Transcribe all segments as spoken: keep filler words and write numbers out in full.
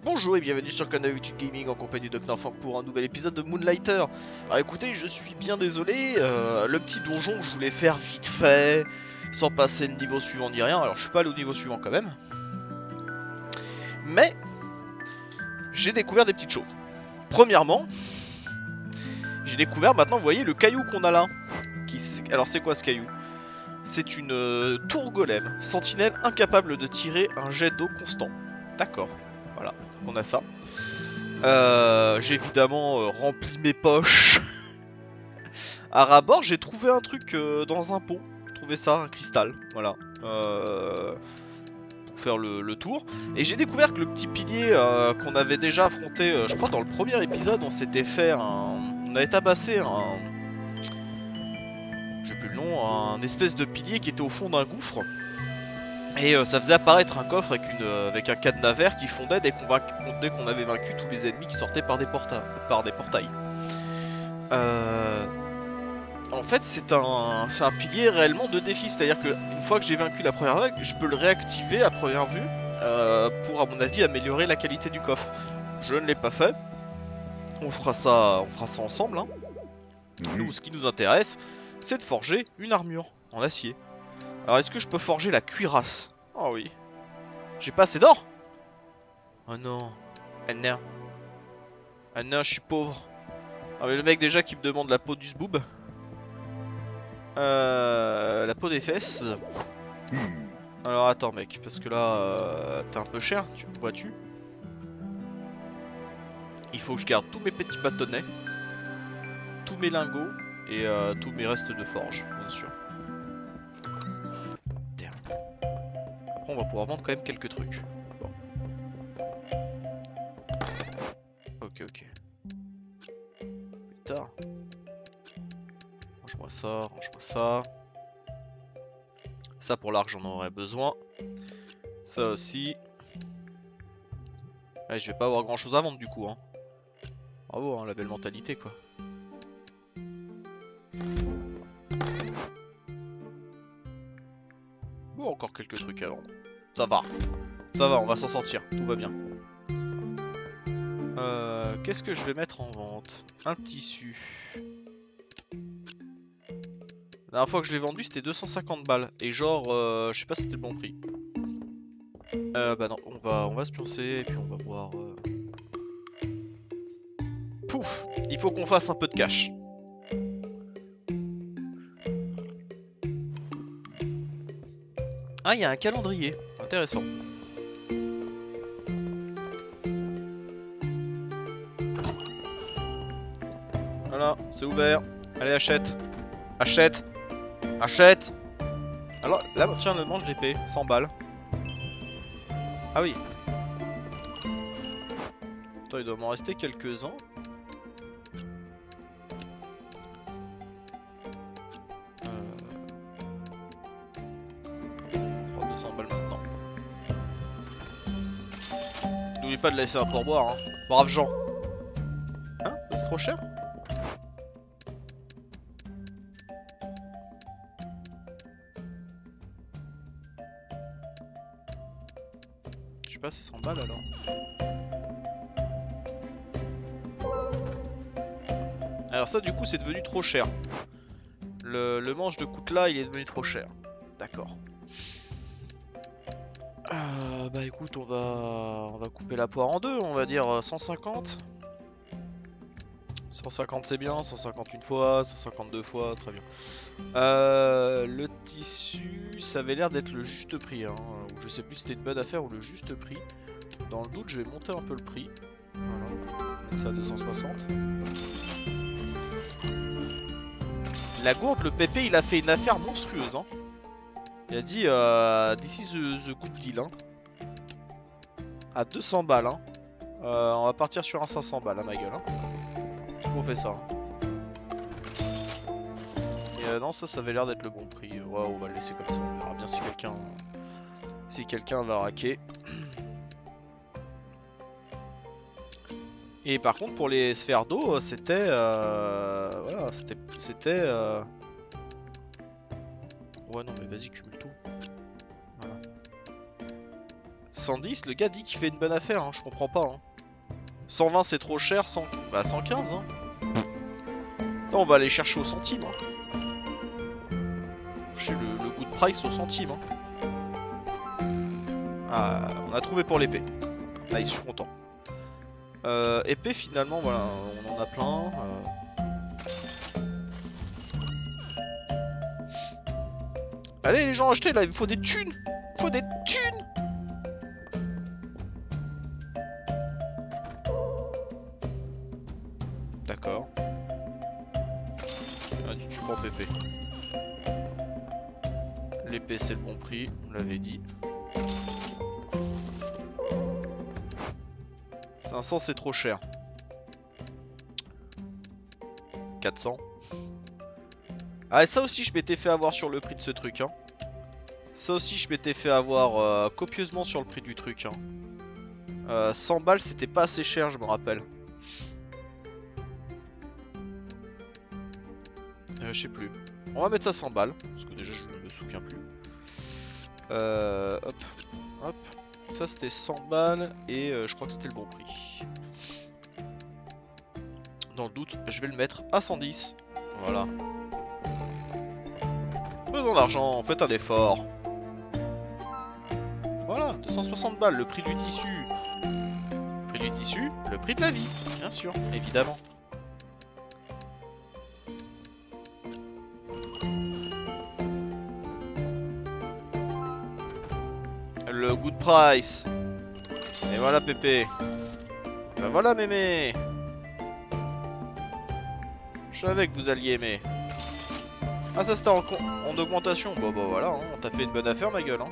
Bonjour et bienvenue sur le canal YouTube Gaming en compagnie de Knarfang pour un nouvel épisode de Moonlighter. Alors écoutez, je suis bien désolé, euh, le petit donjon que je voulais faire vite fait, sans passer le niveau suivant ni rien, alors je suis pas allé au niveau suivant quand même. Mais, j'ai découvert des petites choses. Premièrement, j'ai découvert maintenant, vous voyez, le caillou qu'on a là. Qui, alors c'est quoi ce caillou? C'est une euh, tour golem, sentinelle incapable de tirer un jet d'eau constant. D'accord, voilà, on a ça. Euh, j'ai évidemment euh, rempli mes poches. À Rabord, j'ai trouvé un truc euh, dans un pot. J'ai trouvé ça, un cristal, voilà. Euh, pour faire le, le tour. Et j'ai découvert que le petit pilier euh, qu'on avait déjà affronté, euh, je crois dans le premier épisode, on s'était fait un... On avait tabassé un... J'ai plus le nom, un espèce de pilier qui était au fond d'un gouffre. Et euh, ça faisait apparaître un coffre avec, une, euh, avec un cadenas vert qui fondait dès qu'on qu'on avait vaincu tous les ennemis qui sortaient par des, porta par des portails. Euh... En fait, c'est un, un pilier réellement de défi, c'est-à-dire qu'une fois que j'ai vaincu la première vague, je peux le réactiver à première vue euh, pour, à mon avis, améliorer la qualité du coffre. Je ne l'ai pas fait. On fera ça, on fera ça ensemble. Hein. Nous, ce qui nous intéresse, c'est de forger une armure en acier. Alors, est-ce que je peux forger la cuirasse? Oh oui. J'ai pas assez d'or? Oh non. Ah non. Ah non, je suis pauvre. Ah mais le mec déjà qui me demande la peau du zboob. Euh, la peau des fesses. Alors attends mec, parce que là, euh, t'es un peu cher, tu vois-tu? Il faut que je garde tous mes petits bâtonnets, tous mes lingots et euh, tous mes restes de forge, bien sûr. Après, on va pouvoir vendre quand même quelques trucs. Bon. Ok, ok. Putain. Range-moi ça, range-moi ça. Ça pour l'argent, j'en aurais besoin. Ça aussi. Ouais, je vais pas avoir grand chose à vendre du coup. Hein. Bravo, hein, la belle mentalité quoi. Bon, encore quelques trucs à vendre. Ça va. Ça va, on va s'en sortir. Tout va bien. Euh, Qu'est-ce que je vais mettre en vente? Un tissu. La dernière fois que je l'ai vendu, c'était deux cent cinquante balles. Et genre, euh, je sais pas si c'était le bon prix. Euh, bah non, on va, on va se pioncer et puis on va voir. Euh... Pouf! Il faut qu'on fasse un peu de cash. Ah, il y a un calendrier. Intéressant. Voilà, c'est ouvert. Allez, achète. Achète. Achète. Alors, là, tiens, le manche d'épée. cent balles. Ah oui. Attends, il doit m'en rester quelques-uns. deux cents balles maintenant. N'oublie pas de laisser un pourboire, hein. Brave Jean. Hein? Ça c'est trop cher? Je sais pas, c'est cent balles alors. Alors ça du coup c'est devenu trop cher. Le, le manche de coutelas il est devenu trop cher. D'accord. Euh, bah écoute, on va on va couper la poire en deux, on va dire cent cinquante. cent cinquante c'est bien, cent cinquante une fois, cent cinquante-deux fois, très bien. Euh, le tissu, ça avait l'air d'être le juste prix, hein. Je sais plus si c'était une bonne affaire ou le juste prix. Dans le doute, je vais monter un peu le prix. Voilà, mettre ça à deux cent soixante. La gourde, le Pépé, il a fait une affaire monstrueuse, hein. Il a dit euh, this is the, the good deal, hein. À deux cents balles, hein. Euh, on va partir sur un cinq cents balles, à ma gueule, hein. On fait ça. Hein. Et euh, non, ça, ça avait l'air d'être le bon prix. Ouais, on va le laisser comme ça. On verra bien si quelqu'un, si quelqu'un va raquer. Et par contre, pour les sphères d'eau, c'était, euh, voilà, c'était, c'était. Euh... Ouais, non, mais vas-y, cumule tout. Voilà. soixante-dix, le gars dit qu'il fait une bonne affaire, hein, je comprends pas. Hein. cent vingt c'est trop cher, cent... bah cent quinze. Hein. Là, on va aller chercher au centime. Hein. Chercher le, le good price au centime. Hein. Ah, on a trouvé pour l'épée. Là, je suis content. Euh, épée, finalement, voilà, on en a plein. Euh... Allez, les gens, achetez là, il me faut des thunes. Il me faut des thunes. D'accord. Ah, du tube en P P. L'épée, c'est le bon prix, on l'avait dit. cinq cents, c'est trop cher. quatre cents. Ah, et ça aussi, je m'étais fait avoir sur le prix de ce truc. Hein. Ça aussi, je m'étais fait avoir euh, copieusement sur le prix du truc. Hein. Euh, cent balles, c'était pas assez cher, je me rappelle. Euh, je sais plus. On va mettre ça cent balles, parce que déjà, je ne me souviens plus. Euh, hop, hop. Ça, c'était cent balles, et euh, je crois que c'était le bon prix. Dans le doute, je vais le mettre à cent dix. Voilà. Besoin d'argent, faites un effort. Voilà, deux cent soixante balles, le prix du tissu. Le prix du tissu, le prix de la vie, bien sûr, évidemment. Le good price. Et voilà Pépé. Et ben voilà Mémé. Je savais que vous alliez aimer. Ah ça c'était en, en augmentation. Bon bah voilà, hein, on t'a fait une bonne affaire ma gueule. Hein.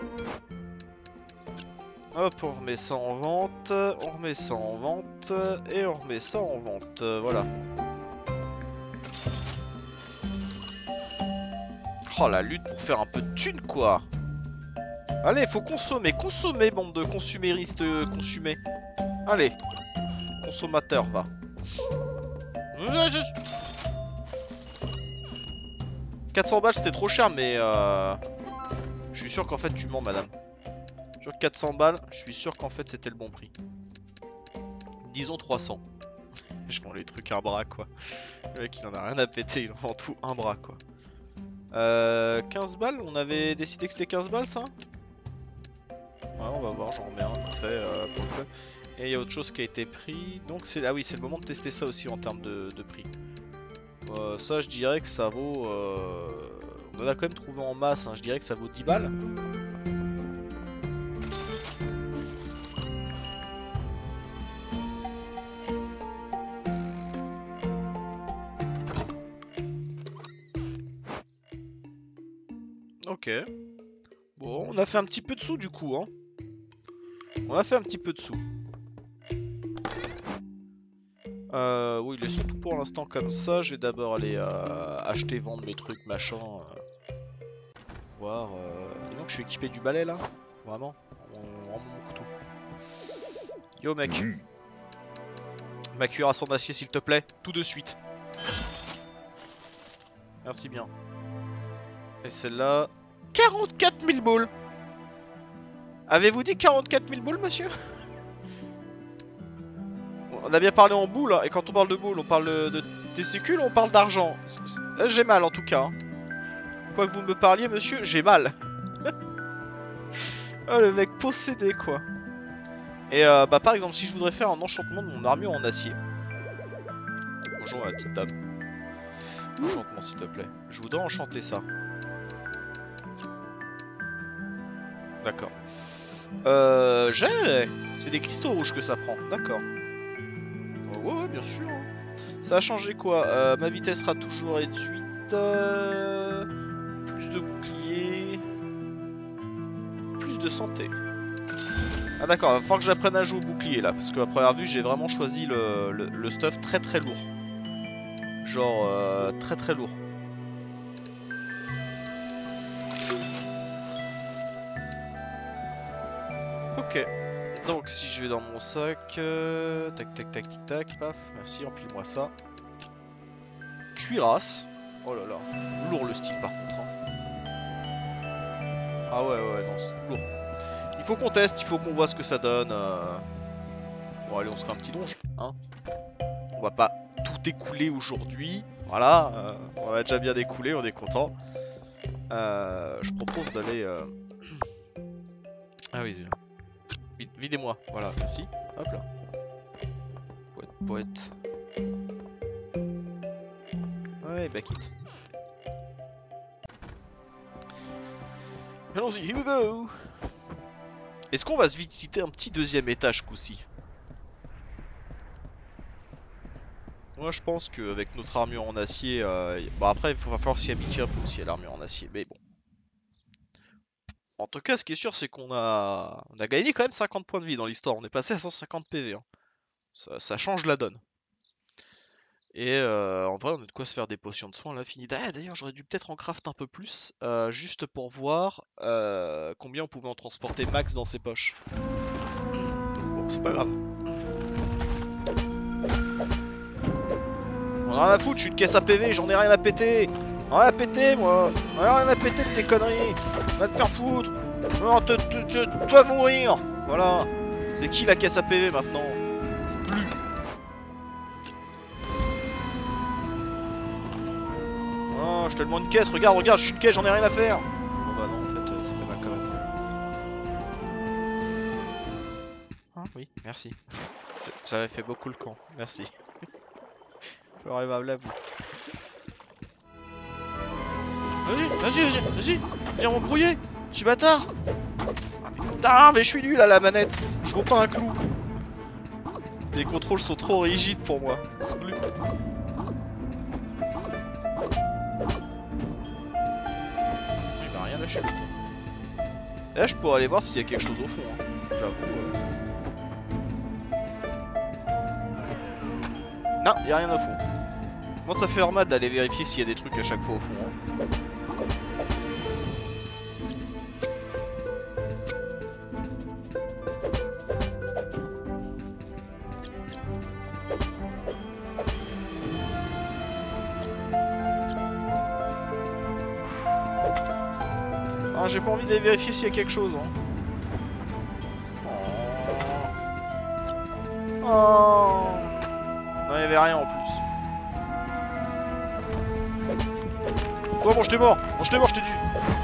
Hop, on remet ça en vente, on remet ça en vente, et on remet ça en vente, euh, voilà. Oh la lutte pour faire un peu de thunes quoi. Allez, faut consommer, consommer bande de consuméristes euh, consumés. Allez, consommateur va. quatre cents balles c'était trop cher mais euh... je suis sûr qu'en fait tu mens madame. Sur quatre cents balles, je suis sûr qu'en fait c'était le bon prix. Disons trois cents. Je vends les trucs un bras quoi. Le mec il en a rien à péter, il en vend tout un bras quoi. Euh, quinze balles, on avait décidé que c'était quinze balles ça. Ouais on va voir, j'en remets un vite fait euh, pour le fun. Et il y a autre chose qui a été pris. Donc c'est ah oui c'est le moment de tester ça aussi en termes de, de prix. Euh, ça je dirais que ça vaut... Euh... On en a quand même trouvé en masse, hein. Je dirais que ça vaut dix balles. Ok. Bon, on a fait un petit peu de sous du coup, hein. On a fait un petit peu de sous. Euh, oui, il est surtout pour l'instant comme ça. Je vais d'abord aller euh, acheter, vendre mes trucs, machin. Euh, voir. Euh... Dis donc, je suis équipé du balai là. Vraiment. On rend mon couteau. Yo mec. Mmh. Ma cuirasse en acier s'il te plaît. Tout de suite. Merci bien. Et celle-là. quarante-quatre mille boules. Avez-vous dit quarante-quatre mille boules, monsieur? On a bien parlé en boules, hein, et quand on parle de boules, on parle de, de testicules ou on parle d'argent? J'ai mal en tout cas. Hein. Quoi que vous me parliez, monsieur, j'ai mal. Oh, le mec possédé, quoi. Et euh, bah par exemple, si je voudrais faire un enchantement de mon armure en acier. Bonjour ma petite dame. Enchantement s'il te plaît. Je voudrais enchanter ça. D'accord. Euh, j'ai. C'est des cristaux rouges que ça prend. D'accord. Oh, ouais, ouais, bien sûr. Ça a changé quoi? euh, Ma vitesse sera toujours réduite. Euh... Plus de boucliers. Plus de santé. Ah d'accord, il va falloir que j'apprenne à jouer au bouclier là. Parce qu'à première vue, j'ai vraiment choisi le, le, le stuff très très lourd. Genre euh, très très lourd. Ok. Donc si je vais dans mon sac, euh, tac tac tac tic tac, paf, merci, empile-moi ça. Cuirasse. Oh là là, lourd le style par contre. Hein. Ah ouais ouais non, c'est lourd. Il faut qu'on teste, il faut qu'on voit ce que ça donne. Euh... Bon allez, on se fait un petit donge, hein. On va pas tout écouler aujourd'hui. Voilà, euh, on a déjà bien écoulé, on est content. Euh, je propose d'aller... Euh... Ah oui, Vid videz-moi, voilà, merci. Hop là. Poète, poète. Ouais, back it. Allons-y, here we go. Est-ce qu'on va se visiter un petit deuxième étage coup-ci? Moi je pense qu'avec notre armure en acier, euh, bon après il va falloir s'y habituer un peu aussi à l'armure en acier, mais bon. En tout cas ce qui est sûr c'est qu'on a... On a gagné quand même cinquante points de vie dans l'histoire, on est passé à cent cinquante P V. Hein. Ça, ça change la donne. Et euh, en vrai on a de quoi se faire des potions de soins à l'infini. Ah, d'ailleurs j'aurais dû peut-être en craft un peu plus, euh, juste pour voir euh, combien on pouvait en transporter max dans ses poches. Bon c'est pas grave. On a rien à foutre, je suis une caisse à P V, j'en ai rien à péter. Rien à péter moi. J'en ai rien à péter de tes conneries. Va te faire foutre. Non, te, te, te, tu vas mourir. Voilà. C'est qui la caisse à P V maintenant? C'est plus. Oh, je te demande une caisse, regarde, regarde, je suis une caisse, j'en ai rien à faire. Bon bah non, en fait, ça fait mal quand même. Ah oui, merci. Ça avait fait beaucoup le camp, merci. J'arrive à l'avouer. Vas-y, vas-y, vas-y, vas-y, viens m'embrouiller, petit bâtard. Ah mais putain, mais je suis nul à la manette, je vaux pas un clou. Les contrôles sont trop rigides pour moi. Il m'a rien lâché. Là je pourrais aller voir s'il y a quelque chose au fond, hein. J'avoue. Euh... Non, il y a rien au fond. Moi ça fait mal d'aller vérifier s'il y a des trucs à chaque fois au fond. Hein. Ah, j'ai pas envie d'aller vérifier s'il y a quelque chose. Hein. Oh. Oh. Non, il y avait rien en plus. Oh bon, je t'ai mort, bon, je t'ai mort, je t'ai dit.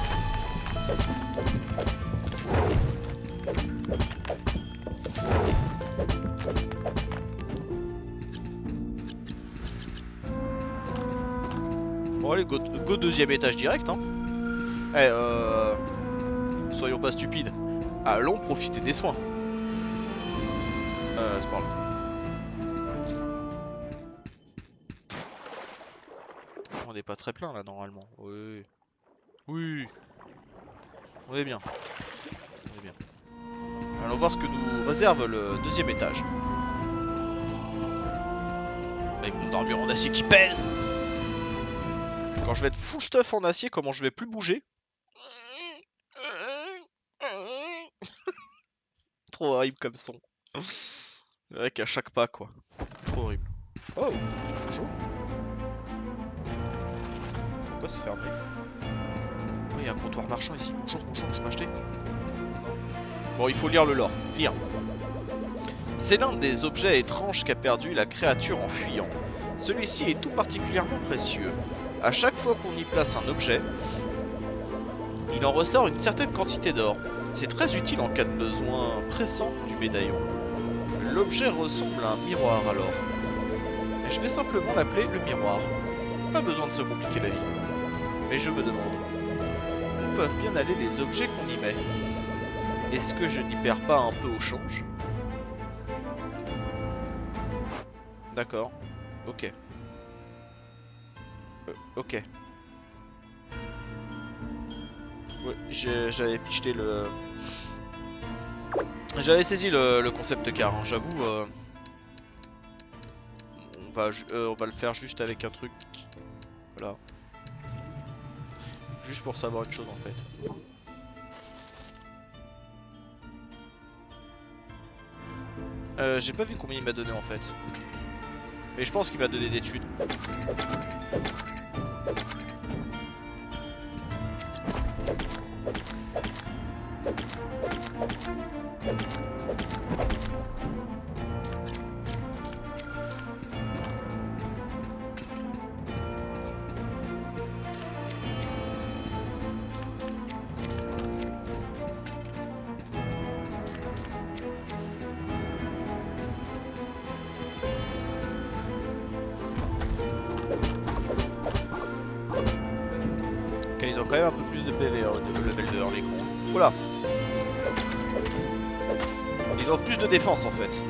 Bon allez, go, go deuxième étage direct hein. Eh euh... soyons pas stupides. Allons profiter des soins. Euh, c'est par là. On n'est pas très plein là normalement. Oui. Oui. On est bien. On est bien. Allons voir ce que nous réserve le deuxième étage. Avec mon armure en acier qui pèse. Quand je vais être full stuff en acier, comment je vais plus bouger. Trop horrible comme son. C'est vrai qu'à chaque pas quoi. Trop horrible. Oh, bonjour. Pourquoi c'est fermé? Oh, il y a un comptoir marchand ici. Bonjour, bonjour, je peux acheter? Bon, il faut lire le lore. Lire. C'est l'un des objets étranges qu'a perdu la créature en fuyant. Celui-ci est tout particulièrement précieux. À chaque fois qu'on y place un objet, il en ressort une certaine quantité d'or. C'est très utile en cas de besoin pressant du médaillon. L'objet ressemble à un miroir alors. Et je vais simplement l'appeler le miroir. Pas besoin de se compliquer la vie. Mais je me demande, où peuvent bien aller les objets qu'on y met? Est-ce que je n'y perds pas un peu au change? D'accord. Ok. Euh, ok. Ouais, j'avais picheté le... J'avais saisi le, le concept car, hein, j'avoue. Euh... On, va, euh, on va le faire juste avec un truc. Voilà. Juste pour savoir une chose en fait. Euh, J'ai pas vu combien il m'a donné en fait. Mais je pense qu'il m'a donné des thunes. Ils ont quand même un peu plus de P V hein, au niveau de level deux, hein, les cons. Oula. Ils ont plus de défense en fait.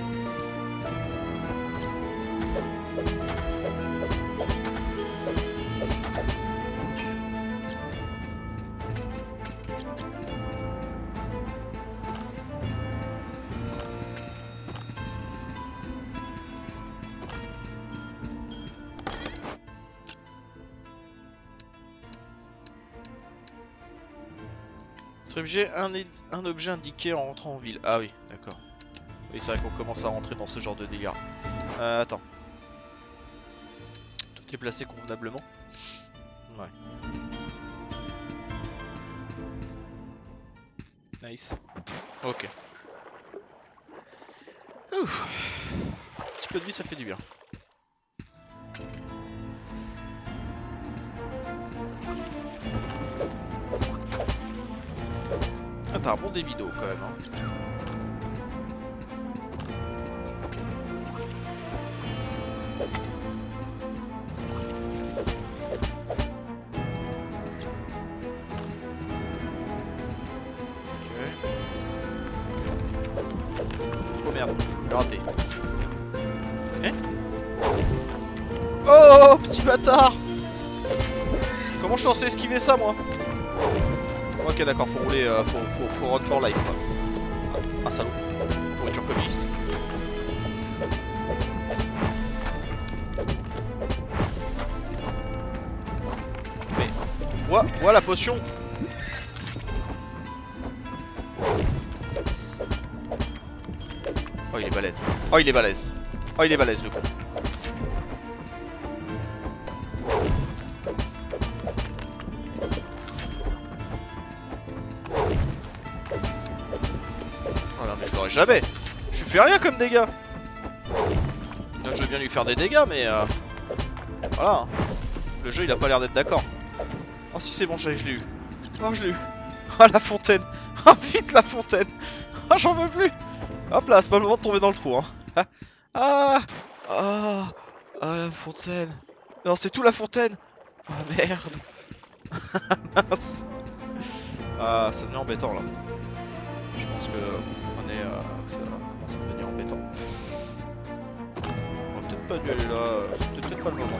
Objet, un, un objet indiqué en rentrant en ville. Ah oui, d'accord. Oui, c'est vrai qu'on commence à rentrer dans ce genre de délire. Euh, attends. Tout est placé convenablement. Ouais. Nice. Ok. Ouf. Un petit peu de vie, ça fait du bien. Ah, t'as un bon débit d'eau quand même. Hein. Oh merde, j'ai raté. Eh oh, petit bâtard! Comment je suis censé esquiver ça, moi? Ok, d'accord, faut rouler, euh, faut, faut, faut run for life. Quoi. Ah, salaud. Pourriture communiste. Mais, ouah, ouah la potion! Oh, il est balèze. Oh, il est balèze. Oh, il est balèze, le con. Oh non, mais je l'aurais jamais. Je lui fais rien comme dégâts. Là, je veux bien lui faire des dégâts, mais euh... voilà. Le jeu, il a pas l'air d'être d'accord. Oh, si c'est bon, je l'ai eu. Oh, je l'ai eu. Ah, la fontaine. Oh, vite, la fontaine. Oh, j'en veux plus. Hop là, c'est pas le moment de tomber dans le trou. Hein. Ah, ah, ah, la fontaine. Non, c'est tout la fontaine. Ah, merde. Mince. Ah, ça devient embêtant là. Je pense que on est, euh, ça commence à devenir embêtant. On va peut-être pas dû aller là. C'est peut-être pas le moment.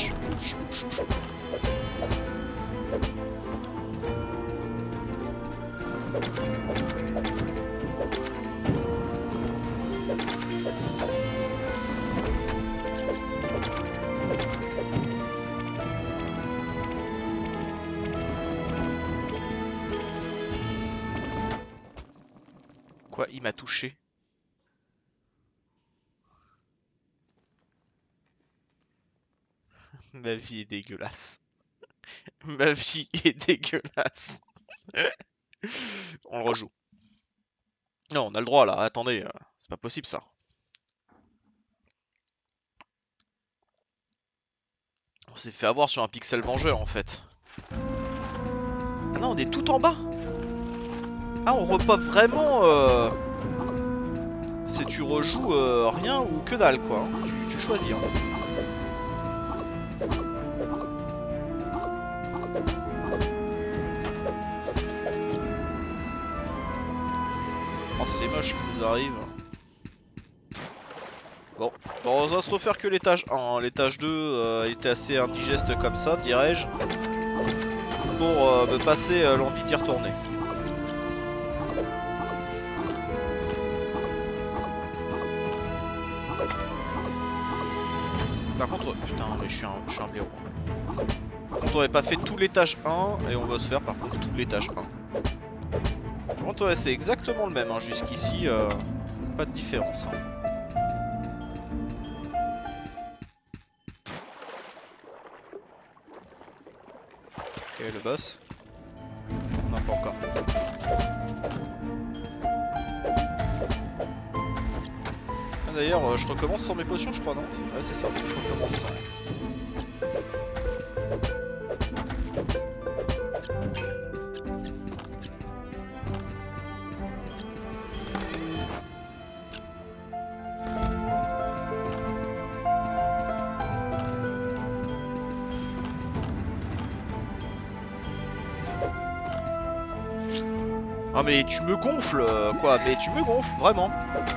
Quoi, il m'a touché? Ma vie est dégueulasse. Ma vie est dégueulasse. On le rejoue. Non, on a le droit là, attendez, euh, c'est pas possible ça. On s'est fait avoir sur un pixel vengeur en fait. Ah non, on est tout en bas. Ah, on repop vraiment. Euh... C'est tu rejoues euh, rien ou que dalle quoi. Hein. Tu, tu choisis. Hein. Oh, c'est moche ce qui nous arrive. Bon, bon, on va se refaire que l'étage un. Hein. L'étage deux euh, était assez indigeste comme ça, dirais-je. Pour euh, me passer euh, l'envie d'y retourner. Par contre, putain, mais je suis un, je suis un blaireau. Par contre, on n'avait pas fait tout l'étage un et on va se faire par contre tout l'étage un. Par contre, ouais, c'est exactement le même, hein, jusqu'ici, euh, pas de différence. Hein. Ok, le boss. Non, pas encore. d'ailleurs, euh, je recommence sans mes potions, je crois, non? Ouais, c'est ça, je recommence sans. Ah mais tu me gonfles, euh, quoi, mais tu me gonfles, vraiment.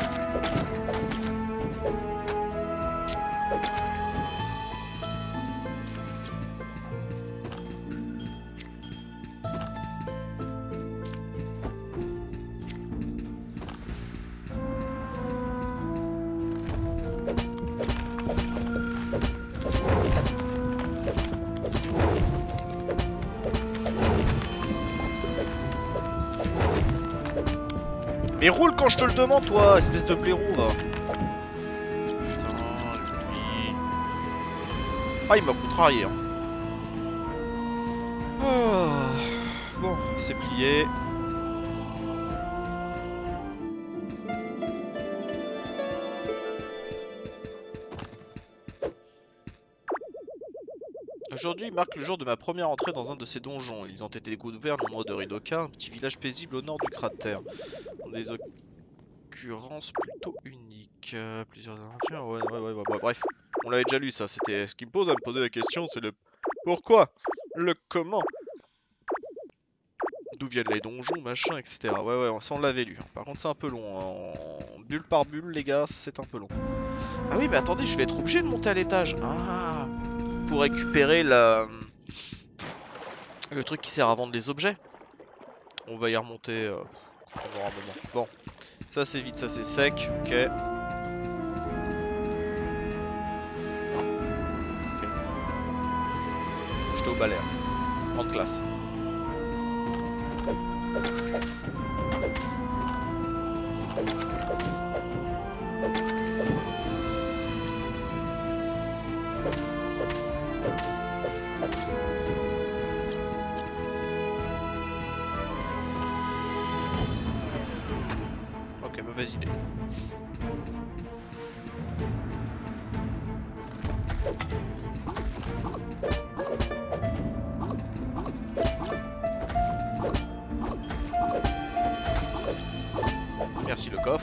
Mais roule quand je te le demande, toi, espèce de blaireau, va. Putain, lui. Ah, il m'a contrarié. Hein. Oh. Bon, c'est plié. Aujourd'hui marque le jour de ma première entrée dans un de ces donjons. Ils ont été découverts nombre de Ridoka, un petit village paisible au nord du cratère. Des occurrences plutôt uniques. Euh, plusieurs aventures, ouais, ouais, ouais, ouais, ouais, bref. On l'avait déjà lu ça, c'était ce qui me pose à me poser la question, c'est le pourquoi, le comment, d'où viennent les donjons, machin, et cetera. Ouais, ouais, ça on l'avait lu. Par contre c'est un peu long, hein. En bulle par bulle, les gars, c'est un peu long. Ah oui, mais attendez, je vais être obligé de monter à l'étage. Ah, pour récupérer la... le truc qui sert à vendre les objets. On va y remonter euh, quand on aura un moment. Bon, ça c'est vite, ça c'est sec, ok. Ok. J'étais au balai. Grande classe. Ok, mauvaise idée. Merci le coffre.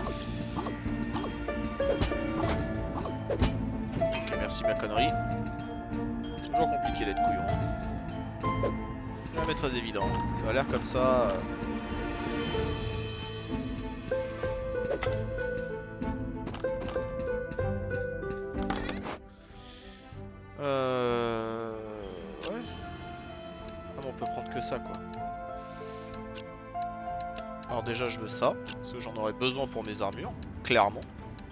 Ok, merci ma connerie. Toujours compliqué d'être couillon. Jamais très évident. Ça a l'air comme ça. Euh... euh... Ouais. Ah, on peut prendre que ça quoi. Alors déjà je veux ça, parce que j'en aurais besoin pour mes armures, clairement.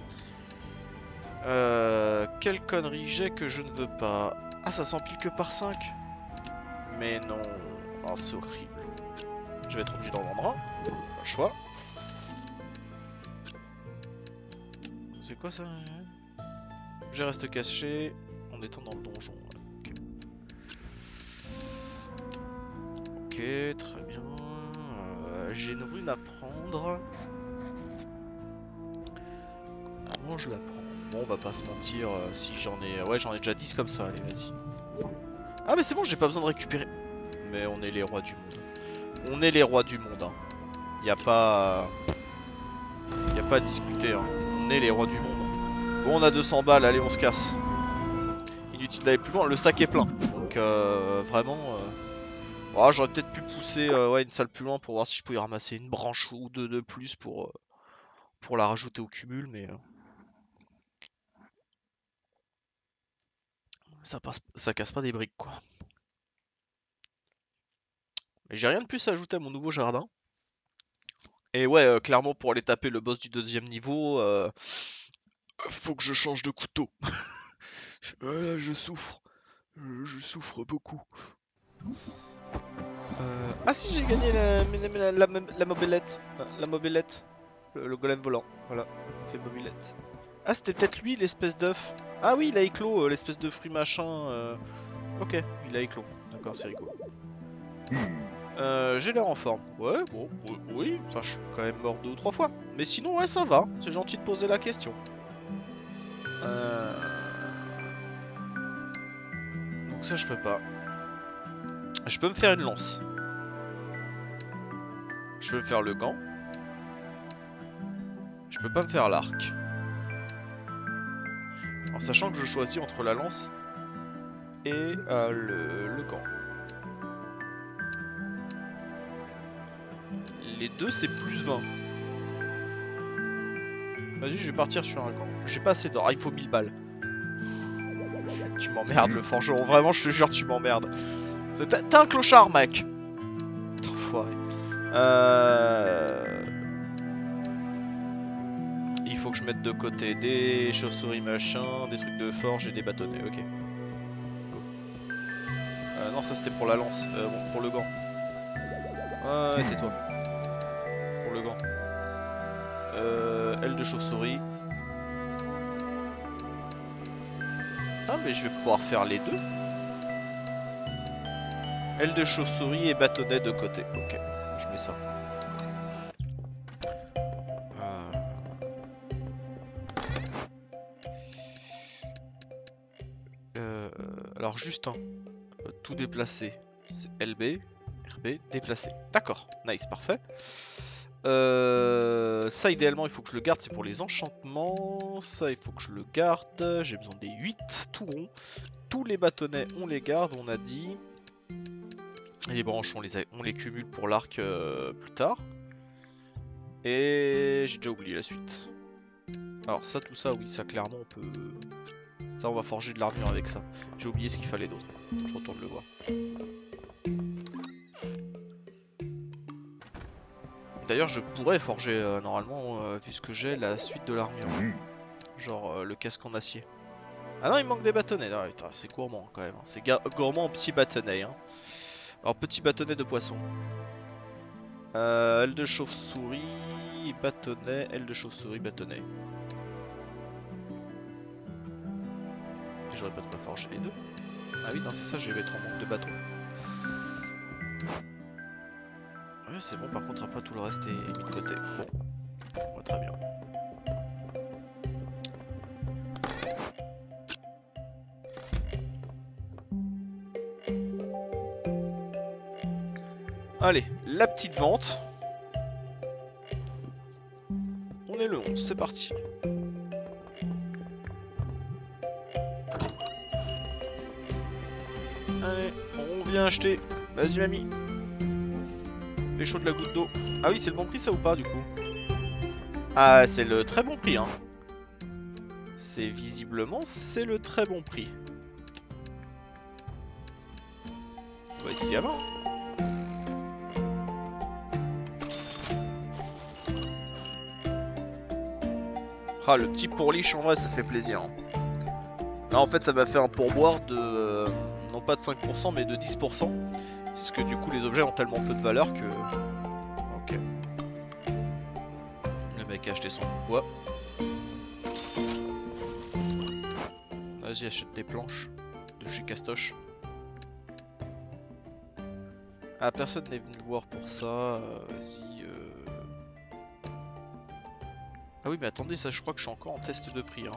Euh, quelle connerie j'ai que je ne veux pas. Ah ça s'empile que par cinq. Mais non, oh, c'est horrible. Je vais être obligé d'en vendre un, pas le choix. C'est quoi ça? Objet reste caché en étant dans le donjon. Ok, okay, très bien. Euh, j'ai une rune à prendre. Comment je la prends? Bon, on va pas se mentir, euh, si j'en ai... Ouais, j'en ai déjà dix comme ça, allez, vas-y. Ah, mais c'est bon, j'ai pas besoin de récupérer. Mais on est les rois du monde. On est les rois du monde, hein. Y a pas... Y a pas à discuter, hein. On est les rois du monde. Bon, on a deux cents balles, allez, on se casse. Inutile d'aller plus loin, le sac est plein. Donc, euh, vraiment... Euh... Oh, j'aurais peut-être pu pousser euh, ouais, une salle plus loin pour voir si je pouvais ramasser une branche ou deux de plus pour, euh, pour la rajouter au cumul, mais... Euh... Ça, passe, ça casse pas des briques quoi. Mais j'ai rien de plus à ajouter à mon nouveau jardin. Et ouais, euh, clairement pour aller taper le boss du deuxième niveau, euh, faut que je change de couteau. euh, je souffre. Je, je souffre beaucoup. Euh... Ah si, j'ai gagné la, la, la, la, la mobilette. La mobilette. Le, le golem volant. Voilà, on fait mobilette. Ah, c'était peut-être lui l'espèce d'œuf. Ah oui, il a éclos, euh, l'espèce de fruit machin. Euh... Ok, il a éclos. D'accord, c'est rigolo. Euh, j'ai l'air en forme. Ouais, bon, oui, enfin je suis quand même mort deux ou trois fois. Mais sinon, ouais, ça va. C'est gentil de poser la question. Euh... Donc ça, je peux pas. Je peux me faire une lance. Je peux me faire le gant. Je peux pas me faire l'arc. En sachant que je choisis entre la lance et euh, le, le gant. Les deux, c'est plus vingt. Vas-y, je vais partir sur un gant. J'ai pas assez d'or. Ah, il faut mille balles. Tu m'emmerdes, le forgeron. Vraiment, je te jure, tu m'emmerdes. T'es un clochard, mec. Enfoiré. Euh... Il faut que je mette de côté des chauves-souris machin, des trucs de forge et des bâtonnets. Ok. Euh, non, ça c'était pour la lance. Euh, bon, pour le gant. Ouais, tais-toi. Pour le gant. Euh, aile de chauve-souris. Ah, mais je vais pouvoir faire les deux. Aile de chauve-souris et bâtonnet de côté. Ok, je mets ça. Euh... Euh... Alors, juste un. Euh, tout déplacer. C'est L B. R B, déplacer. D'accord, nice, parfait. Euh, ça idéalement il faut que je le garde, c'est pour les enchantements. Ça il faut que je le garde. J'ai besoin des huit tout ronds. Tous les bâtonnets on les garde, on a dit. Et les branches on les, a... on les cumule pour l'arc euh, plus tard. Et j'ai déjà oublié la suite. Alors ça tout ça oui ça clairement on peut. Ça on va forger de l'armure avec ça. J'ai oublié ce qu'il fallait d'autre. Je retourne le voir. D'ailleurs, je pourrais forger euh, normalement, euh, vu ce que j'ai, la suite de l'armure. Genre euh, le casque en acier. Ah non, il manque des bâtonnets. Ah, c'est gourmand quand même. Hein. C'est gourmand en petits bâtonnets. Hein. Alors, petit bâtonnet de poisson. Euh, aile de chauve-souris, bâtonnet, aile de chauve-souris, bâtonnet. Et j'aurais pas de quoi forger les deux. Ah oui, non, c'est ça, je vais mettre en manque de bâton. Ouais, c'est bon, par contre, après tout le reste est mis de côté. Bon, ouais, très bien. Allez, la petite vente. On est le onze, c'est parti. Allez, on vient acheter. Vas-y, mamie. Les chauds de la goutte d'eau. Ah oui, c'est le bon prix ça ou pas du coup? Ah, c'est le très bon prix hein. C'est visiblement, c'est le très bon prix. On va essayer avant. Ah, le petit pourliche en vrai ça fait plaisir. Hein. Là en fait ça m'a fait un pourboire de... Euh, non pas de cinq pour cent mais de dix pour cent. Parce que du coup les objets ont tellement peu de valeur que... Ok. Le mec a acheté son bois. Vas-y achète tes planches de chez Castoche. Ah personne n'est venu voir pour ça. Euh, Vas-y. Euh... Ah oui mais attendez ça je crois que je suis encore en test de prix. Hein.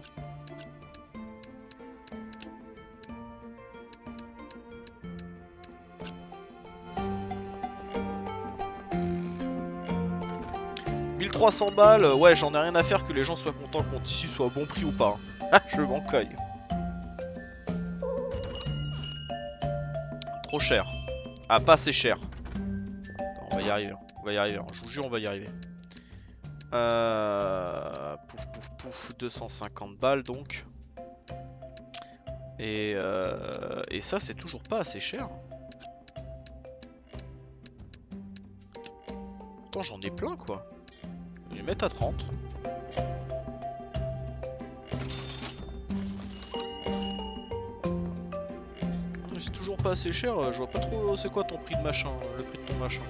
mille trois cents balles, ouais j'en ai rien à faire que les gens soient contents que mon tissu soit au bon prix ou pas. Ah je m'en cogne. Trop cher. Ah pas assez cher. Attends, on va y arriver, on va y arriver, je vous jure on va y arriver. Euh... Pouf pouf pouf, deux cent cinquante balles donc. Et, euh... Et ça c'est toujours pas assez cher. Pourtant j'en ai plein quoi. Je vais les mettre à trente. C'est toujours pas assez cher, je vois pas trop c'est quoi ton prix de machin, le prix de ton machin.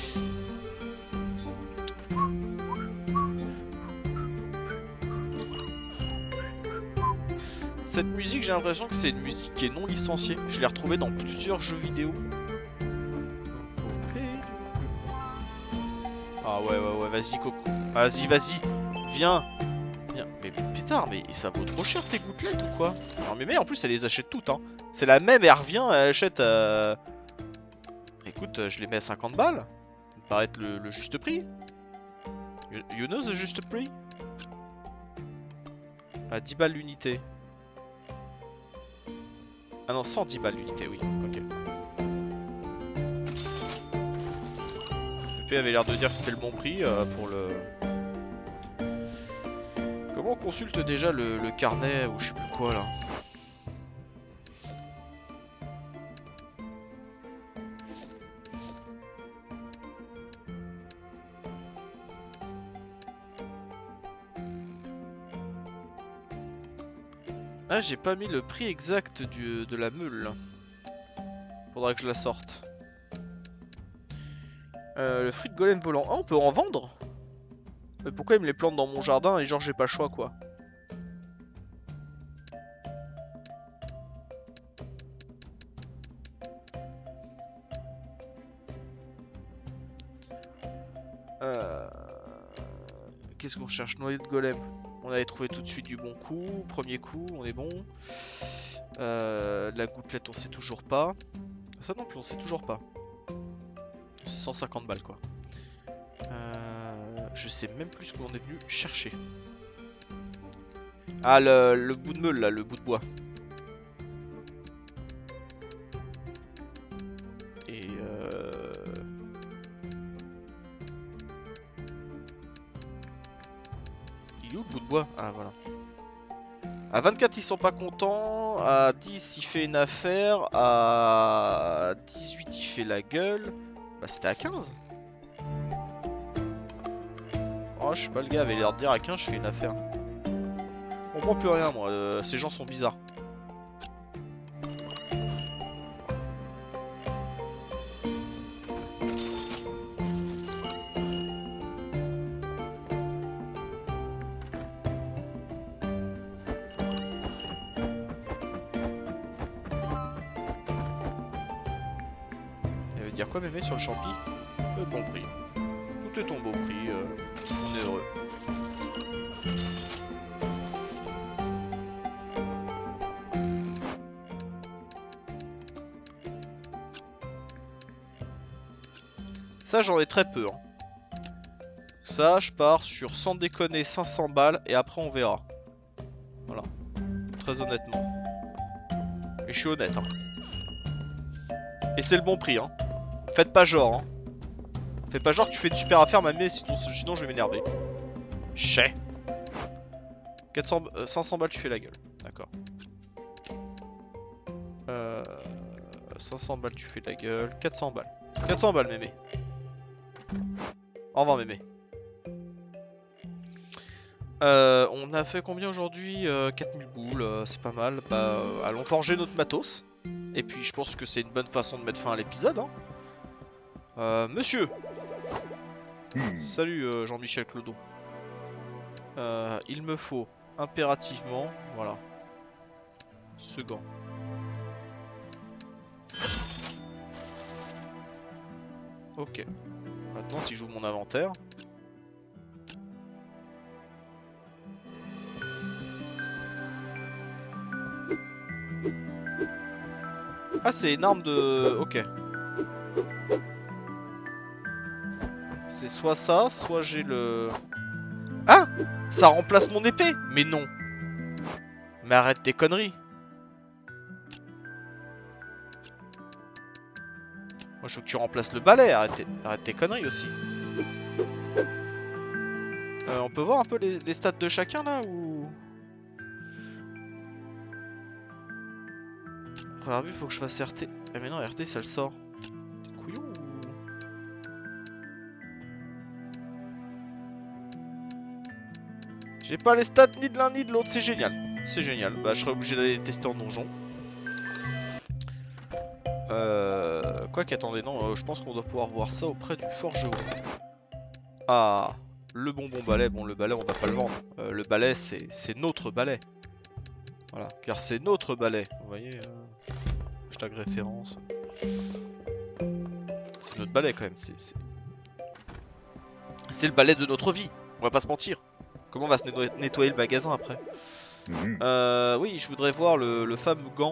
Cette musique j'ai l'impression que c'est une musique qui est non licenciée, je l'ai retrouvée dans plusieurs jeux vidéo. Ah ouais, ouais, ouais, vas-y, Coco. Vas-y, vas-y. Viens. Viens. Mais pétard, mais ça vaut trop cher tes gouttelettes ou quoi? Alors, mais, mais en plus, elle les achète toutes, hein. C'est la même, elle revient, elle achète. Euh... Écoute, je les mets à cinquante balles. Ça me paraît être le, le juste prix. You, you know the juste prix? À dix balles l'unité. Ah non, cent dix balles l'unité, oui. Ok. Le P avait l'air de dire que c'était le bon prix euh, pour le... Comment on consulte déjà le, le carnet ou je sais plus quoi là? Ah, j'ai pas mis le prix exact du, de la meule. Faudra que je la sorte. Euh, le fruit de golem volant. Ah, on peut en vendre? Mais pourquoi il me les plante dans mon jardin et genre j'ai pas le choix quoi? Euh... Qu'est-ce qu'on cherche? Noyau de golem. On avait trouvé tout de suite du bon coup. Premier coup, on est bon. Euh, la gouttelette, on sait toujours pas. Ça non plus, on sait toujours pas. C'est cent cinquante balles quoi. Euh, je sais même plus ce qu'on est venu chercher. Ah, le, le bout de meule là, le bout de bois. Et euh... il est où le bout de bois? Ah voilà. À vingt-quatre ils sont pas contents, à dix il fait une affaire, à dix-huit il fait la gueule. Bah c'était à quinze. Oh je sais pas, le gars avait l'air de dire à quinze je fais une affaire. On comprend plus rien moi, euh, ces gens sont bizarres. Ça veut dire quoi mémé sur le champi? Le bon prix. Tout est ton beau prix, euh, on est heureux. Ça j'en ai très peu hein. Ça je pars sur sans déconner cinq cents balles et après on verra. Voilà. Très honnêtement. Et je suis honnête hein. Et c'est le bon prix hein. Faites pas genre hein. Fais pas genre que tu fais une super affaire mamie sinon, sinon je vais m'énerver. Chais. quatre cents, euh, cinq cents balles tu fais la gueule. D'accord. Euh, cinq cents balles tu fais la gueule. quatre cents balles. quatre cents balles mémé. Au revoir mémé. Euh, on a fait combien aujourd'hui? euh, quatre mille boules, euh, c'est pas mal. Bah, euh, allons forger notre matos. Et puis je pense que c'est une bonne façon de mettre fin à l'épisode. Hein. Euh, monsieur mmh. Salut euh, Jean-Michel Clodo. Euh, il me faut impérativement, voilà, ce gant. Ok. Maintenant si j'ouvre mon inventaire... Ah c'est une arme de... Ok. C'est soit ça, soit j'ai le... Ah! Ça remplace mon épée? Mais non! Mais arrête tes conneries! Moi je veux que tu remplaces le balai, arrête tes, arrête tes conneries aussi. Euh, on peut voir un peu les, les stats de chacun là ou... Première vue, faut que je fasse R T. Ah mais non, R T ça le sort. T'es couillon ou... J'ai pas les stats ni de l'un ni de l'autre, c'est génial. C'est génial. Bah je serais obligé d'aller les tester en donjon. Euh... Quoi qu'attendez, non, euh, je pense qu'on doit pouvoir voir ça auprès du forgeron. Ah, le bonbon balai. Bon, le balai, on va pas le vendre. Euh, le balai, c'est notre balai. Voilà, car c'est notre balai. Vous voyez, euh... hashtag référence. C'est notre balai quand même. C'est C'est le balai de notre vie, on va pas se mentir. Comment on va se nettoyer, nettoyer le magasin après? Mhm. euh, Oui, je voudrais voir le, le fameux gant.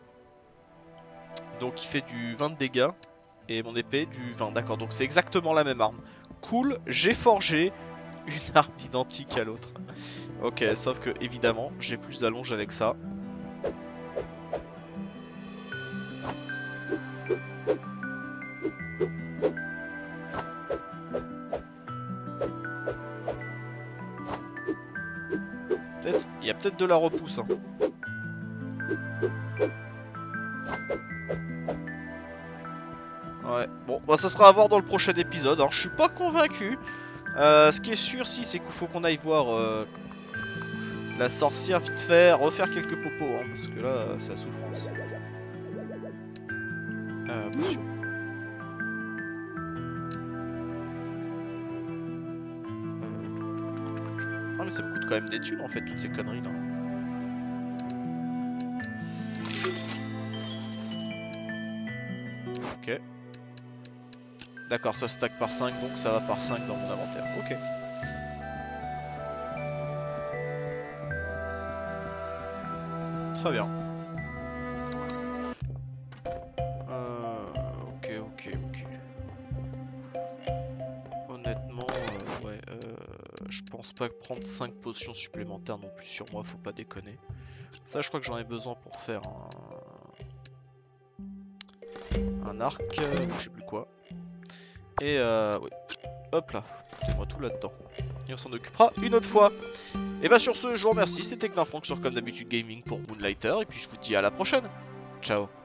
Donc il fait du vingt de dégâts. Et mon épée du vingt, d'accord, donc c'est exactement la même arme. Cool, j'ai forgé une arme identique à l'autre. Ok, sauf que évidemment, j'ai plus d'allonge avec ça. Peut-être, il y a peut-être de la repousse. Hein. Ouais, bon, bah ça sera à voir dans le prochain épisode. Hein. Je suis pas convaincu. Euh, ce qui est sûr, si, c'est qu'il faut qu'on aille voir euh, la sorcière vite fait, refaire quelques popos, hein, parce que là, c'est la souffrance. Euh, potion. Ah mais ça me coûte quand même des thunes en fait, toutes ces conneries là. Ok. D'accord, ça stack par cinq, donc ça va par cinq dans mon inventaire. Ok. Très bien. Euh, ok, ok, ok. Honnêtement, euh, ouais, euh, je pense pas que prendre cinq potions supplémentaires non plus sur moi, faut pas déconner. Ça, je crois que j'en ai besoin pour faire un, un arc, euh, ou je sais plus quoi. Et euh, oui. Hop là, mettez-moi tout là-dedans. Et on s'en occupera une autre fois. Et bah sur ce, je vous remercie, c'était Knarfonk sur comme d'habitude gaming pour Moonlighter. Et puis je vous dis à la prochaine. Ciao.